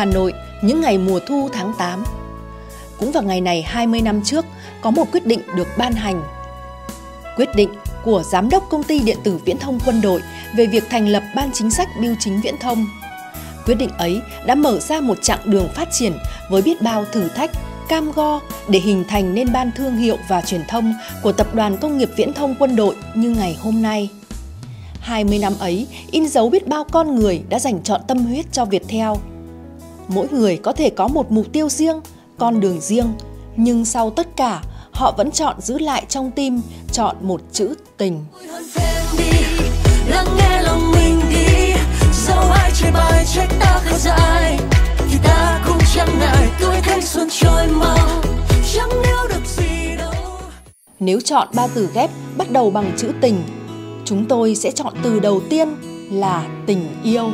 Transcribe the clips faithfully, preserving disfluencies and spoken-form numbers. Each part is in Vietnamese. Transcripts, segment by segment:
Hà Nội những ngày mùa thu tháng tám. Cũng vào ngày này hai mươi năm trước, có một quyết định được ban hành. Quyết định của Giám đốc Công ty Điện tử Viễn thông Quân đội về việc thành lập Ban Chính sách Bưu chính Viễn thông. Quyết định ấy đã mở ra một chặng đường phát triển với biết bao thử thách, cam go để hình thành nên Ban Thương hiệu và Truyền thông của Tập đoàn Công nghiệp Viễn thông Quân đội như ngày hôm nay. hai mươi năm ấy in dấu biết bao con người đã dành trọn tâm huyết cho Viettel. Mỗi người có thể có một mục tiêu riêng, con đường riêng, nhưng sau tất cả, họ vẫn chọn giữ lại trong tim, chọn một chữ tình. Lắng nghe lòng mình đi, dẫu ai chê bai trách ta khá dại, thì ta cũng chẳng ngại tuổi thanh xuân trôi mau, chẳng níu được gì đâu. Nếu chọn ba từ ghép bắt đầu bằng chữ tình, chúng tôi sẽ chọn từ đầu tiên là tình yêu.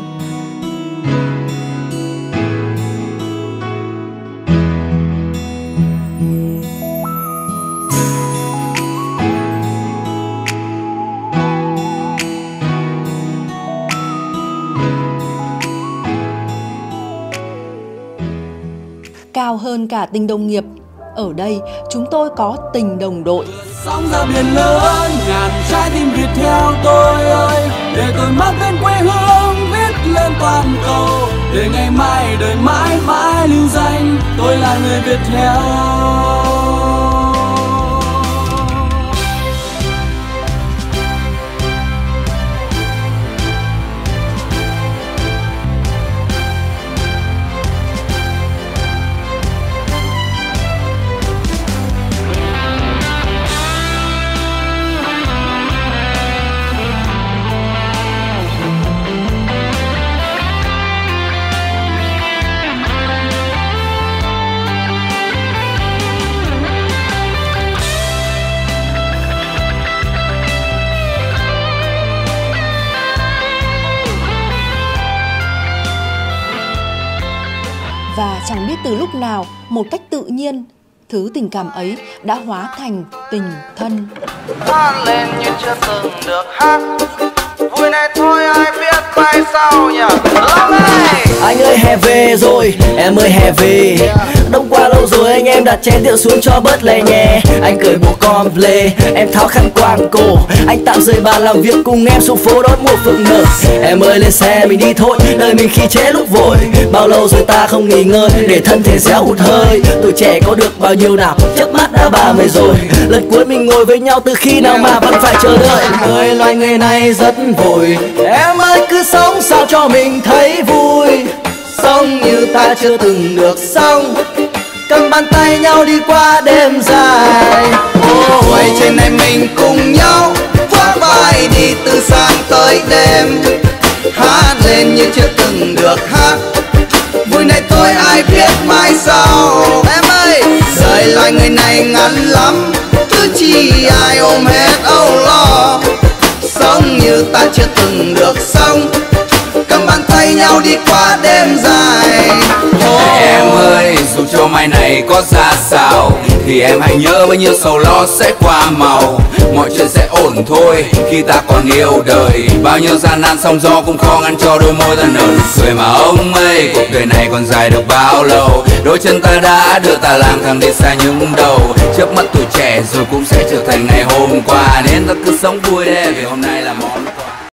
Cao hơn cả tình đồng nghiệp, ở đây chúng tôi có tình đồng đội. Sóng ra biển lớn, ngàn trái tim Việt theo tôi ơi, để tôi mang tên quê hương viết lên toàn cầu, để ngày mai đời mãi mãi lưu danh tôi là người Việt theo. Và chẳng biết từ lúc nào, một cách tự nhiên, thứ tình cảm ấy đã hóa thành tình thân. Hát lên như chưa từng được hát, vui này thôi ai biết mai sau nhỉ. Anh ơi hè về rồi, em ơi hè về. Đông qua lâu rồi anh em đặt chén rượu xuống cho bớt lè nhẹ. Anh cởi bộ comple, em tháo khăn quàng cổ. Anh tạm rời bàn làm việc cùng em xuống phố đón mùa phượng nở. Em ơi lên xe mình đi thôi, đời mình khi trễ lúc vội. Bao lâu rồi ta không nghỉ ngơi, để thân thể réo hụt hơi. Tuổi trẻ có được bao nhiêu nào, chớp mắt đã ba mươi rồi. Lần cuối mình ngồi với nhau từ khi nào mà vẫn phải chờ đợi. Người loài người này rất vội, em ơi cứ sống sao cho mình thấy vui. Sống như ta chưa từng được sống, cầm bàn tay nhau đi qua đêm dài. Oh, quay trên này mình cùng nhau khoác vai đi từ sáng tới đêm, hát lên như chưa từng được hát, vui này thôi ai biết mai sau. Em ơi đời loài người này ngắn lắm, cứ chi ai ôm hết âu lo. Sống như ta chưa từng được sống, cầm bàn tay nhau đi qua đêm dài. Oh. Em ơi dù cho mai này có ra sao, thì em hãy nhớ bao nhiêu sầu lo sẽ qua màu. Mọi chuyện sẽ ổn thôi khi ta còn yêu đời, bao nhiêu gian nan sóng gió cũng khó ngăn cho đôi môi ta nở nụ cười. Mà ông ơi cuộc đời này còn dài được bao lâu, đôi chân ta đã đưa ta lang thang đi xa những đầu. Trước mắt tuổi trẻ rồi cũng sẽ trở thành ngày hôm qua, nên ta cứ sống vui để vì hôm nay